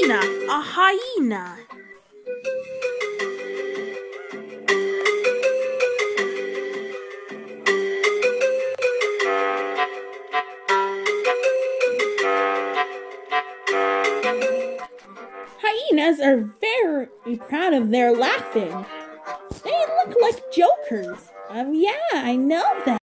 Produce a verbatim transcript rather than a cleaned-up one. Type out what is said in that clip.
hyena, a hyena. Hyenas are very proud of their laughing. They look like jokers. Um, yeah, I know that.